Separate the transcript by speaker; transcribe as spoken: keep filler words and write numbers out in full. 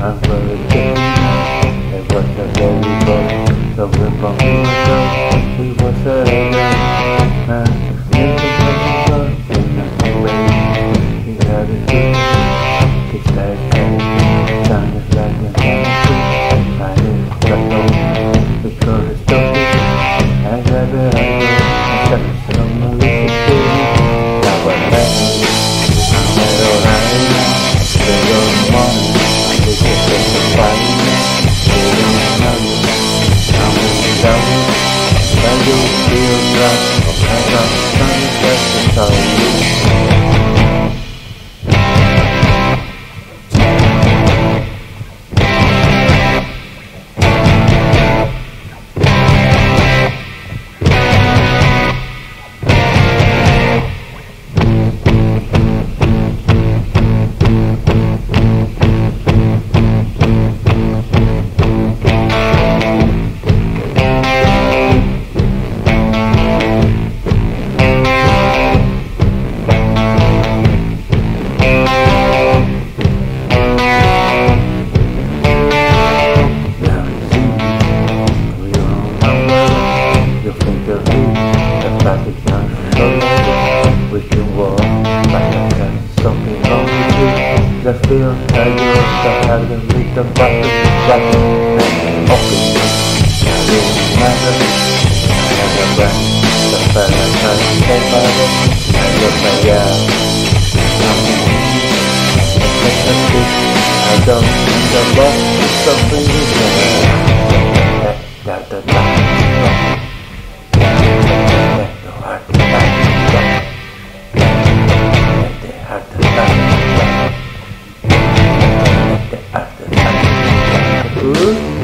Speaker 1: I'm very sick. It was a very boy, so we from me was he was a man. Making some love in a way. He had a dream, his life had sounded like a fantasy. I didn't know because it's so I never had touched some malicious thing. Now what happened? I'm at all high. They don't want me. They just let me fight. They don't know me. I'm without you. I do feel dry. I got something that's to tell you. I feel tired, I have to meet the bucket, bucket, and open. I didn't matter, I had a breath, the fella tried to say about it, I look like yeah. I don't think the boss is something you can da da da let the heart back, let the heart back. Ooh.